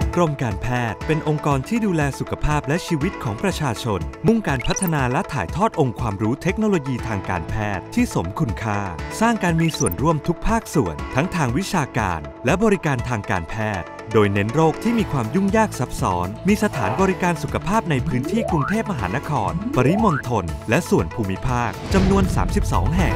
กรมการแพทย์เป็นองค์กรที่ดูแลสุขภาพและชีวิตของประชาชนมุ่งการพัฒนาและถ่ายทอดองค์ความรู้เทคโนโลยีทางการแพทย์ที่สมคุณค่าสร้างการมีส่วนร่วมทุกภาคส่วนทั้งทางวิชาการและบริการทางการแพทย์โดยเน้นโรคที่มีความยุ่งยากซับซ้อนมีสถานบริการสุขภาพในพื้นที่กรุงเทพมหานครปริมณฑลและส่วนภูมิภาคจำนวน32แห่ง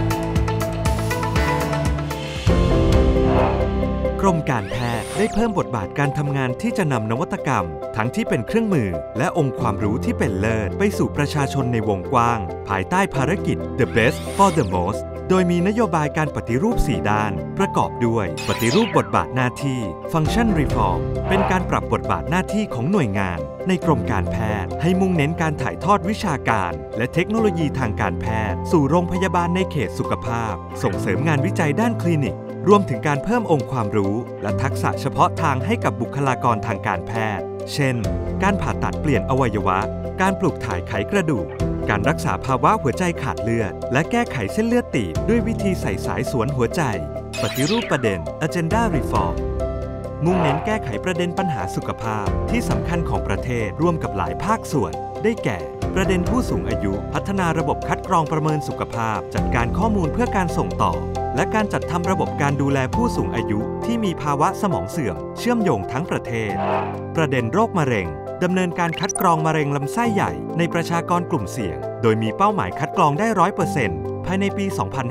กรมการแพทย์ได้เพิ่มบทบาทการทำงานที่จะนำนวัตกรรมทั้งที่เป็นเครื่องมือและองค์ความรู้ที่เป็นเลิศไปสู่ประชาชนในวงกว้างภายใต้ภารกิจ The Best for the Most โดยมีนโยบายการปฏิรูป4ด้านประกอบด้วยปฏิรูปบทบาทหน้าที่ Function Reform เป็นการปรับบทบาทหน้าที่ของหน่วยงานในกรมการแพทย์ให้มุ่งเน้นการถ่ายทอดวิชาการและเทคโนโลยีทางการแพทย์สู่โรงพยาบาลในเขตสุขภาพส่งเสริมงานวิจัยด้านคลินิกรวมถึงการเพิ่มองค์ความรู้และทักษะเฉพาะทางให้กับบุคลากรทางการแพทย์เช่นการผ่าตัดเปลี่ยนอวัยวะการปลูกถ่ายไขกระดูกการรักษาภาวะหัวใจขาดเลือดและแก้ไขเส้นเลือดตีบด้วยวิธีใส่สายสวนหัวใจปฏิรูปประเด็น Agenda Reform มุ่งเน้นแก้ไขประเด็นปัญหาสุขภาพที่สำคัญของประเทศร่วมกับหลายภาคส่วนได้แก่ประเด็นผู้สูงอายุพัฒนาระบบคัดกรองประเมินสุขภาพจัดการข้อมูลเพื่อการส่งต่อและการจัดทำระบบการดูแลผู้สูงอายุที่มีภาวะสมองเสื่อมเชื่อมโยงทั้งประเทศประเด็นโรคมะเร็งดำเนินการคัดกรองมะเร็งลำไส้ใหญ่ในประชากรกลุ่มเสี่ยงโดยมีเป้าหมายคัดกรองได้ 100% ภายในปี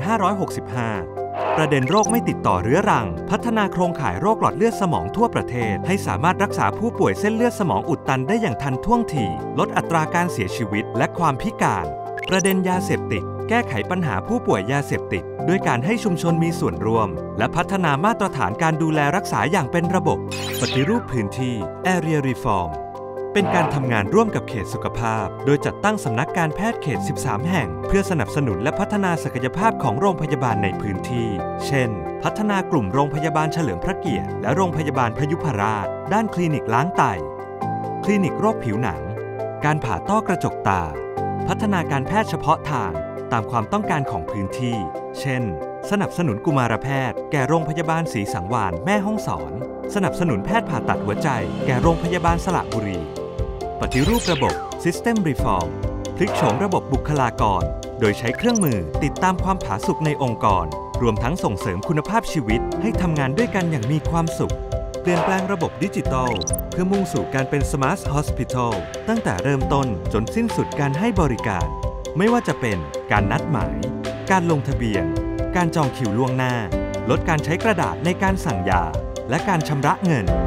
2565 ประเด็นโรคไม่ติดต่อเรื้อรังพัฒนาโครงข่ายโรคหลอดเลือดสมองทั่วประเทศให้สามารถรักษาผู้ป่วยเส้นเลือดสมองอุดตันได้อย่างทันท่วงทีลดอัตราการเสียชีวิตและความพิการประเด็นยาเสพติดแก้ไขปัญหาผู้ป่วยยาเสพติดด้วยการให้ชุมชนมีส่วนร่วมและพัฒนามาตรฐานการดูแลรักษาอย่างเป็นระบบปฏิรูปพื้นที่ Area Reform เป็นการทำงานร่วมกับเขตสุขภาพโดยจัดตั้งสำนักการแพทย์เขต 13 แห่งเพื่อสนับสนุนและพัฒนาศักยภาพของโรงพยาบาลในพื้นที่เช่นพัฒนากลุ่มโรงพยาบาลเฉลิมพระเกียรติและโรงพยาบาลพยุพราชด้านคลินิกล้างไตคลินิกโรคผิวหนังการผ่าต้อกระจกตาพัฒนาการแพทย์เฉพาะทางตามความต้องการของพื้นที่เช่นสนับสนุนกุมารแพทย์แก่โรงพยาบาลศรีสังวาลแม่ฮ่องสอนสนับสนุนแพทย์ผ่าตัดหัวใจแก่โรงพยาบาลสระบุรีปฏิรูประบบ System Reform พลิกโฉมระบบบุคลากรโดยใช้เครื่องมือติดตามความผาสุกในองค์กรรวมทั้งส่งเสริมคุณภาพชีวิตให้ทำงานด้วยกันอย่างมีความสุขเปลี่ยนแปลงระบบดิจิทัลเพื่อมุ่งสู่การเป็น Smart Hospital ตั้งแต่เริ่มต้นจนสิ้นสุดการให้บริการไม่ว่าจะเป็นการนัดหมายการลงทะเบียนการจองคิวล่วงหน้าลดการใช้กระดาษในการสั่งยาและการชำระเงิน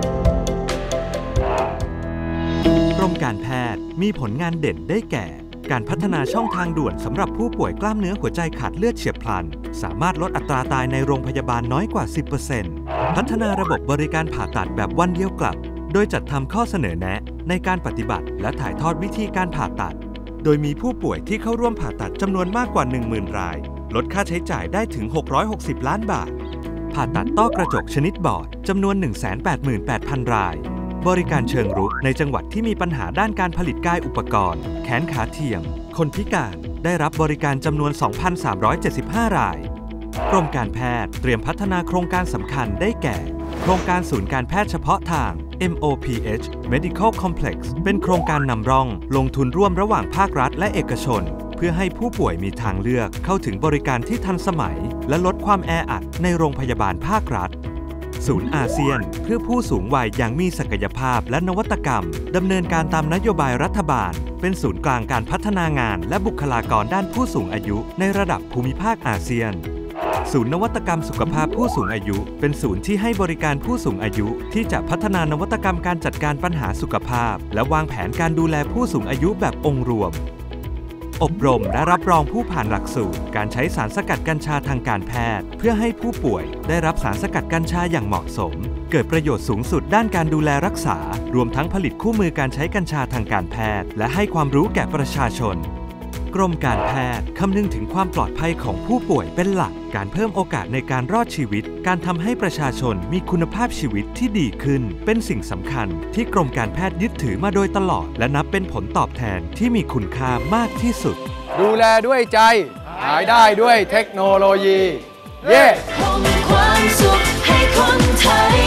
กรมการแพทย์มีผลงานเด่นได้แก่การพัฒนาช่องทางด่วนสำหรับผู้ป่วยกล้ามเนื้อหัวใจขาดเลือดเฉียบพลันสามารถลดอัตราตายในโรงพยาบาลน้อยกว่า 10% พัฒนาระบบบริการผ่าตัดแบบวันเดียวกลับโดยจัดทำข้อเสนอแนะในการปฏิบัติและถ่ายทอดวิธีการผ่าตัดโดยมีผู้ป่วยที่เข้าร่วมผ่าตัดจำนวนมากกว่า 10,000 รายลดค่าใช้จ่ายได้ถึง660ล้านบาทผ่าตัดต้อกระจกชนิดบอดจำนวน 188,000 รายบริการเชิงรุกในจังหวัดที่มีปัญหาด้านการผลิตกายอุปกรณ์แขนขาเทียมคนพิการได้รับบริการจำนวน 2,375 รายกรมการแพทย์เตรียมพัฒนาโครงการสำคัญได้แก่โครงการศูนย์การแพทย์เฉพาะทาง MOPH Medical Complex เป็นโครงการนำร่องลงทุนร่วมระหว่างภาครัฐและเอกชนเพื่อให้ผู้ป่วยมีทางเลือกเข้าถึงบริการที่ทันสมัยและลดความแออัดในโรงพยาบาลภาครัฐศูนย์อาเซียนเพื่อผู้สูงวัยอย่างมีศักยภาพและนวัตกรรมดำเนินการตามนโยบายรัฐบาลเป็นศูนย์กลางการพัฒนางานและบุคลากรด้านผู้สูงอายุในระดับภูมิภาคอาเซียนศูนย์นวัตกรรมสุขภาพผู้สูงอายุเป็นศูนย์ที่ให้บริการผู้สูงอายุที่จะพัฒนานวัตกรรมการจัดการปัญหาสุขภาพและวางแผนการดูแลผู้สูงอายุแบบองค์รวมอบรมและรับรองผู้ผ่านหลักสูตรการใช้สารสกัดกัญชาทางการแพทย์เพื่อให้ผู้ป่วยได้รับสารสกัดกัญชาอย่างเหมาะสมเกิดประโยชน์สูงสุดด้านการดูแลรักษารวมทั้งผลิตคู่มือการใช้กัญชาทางการแพทย์และให้ความรู้แก่ประชาชนกรมการแพทย์คำนึงถึงความปลอดภัยของผู้ป่วยเป็นหลักการเพิ่มโอกาสในการรอดชีวิตการทำให้ประชาชนมีคุณภาพชีวิตที่ดีขึ้นเป็นสิ่งสำคัญที่กรมการแพทย์ยึดถือมาโดยตลอดและนับเป็นผลตอบแทนที่มีคุณค่ามากที่สุดดูแลด้วยใจหายได้ด้วยเทคโนโลยีเย้ความสุขให้คนไทย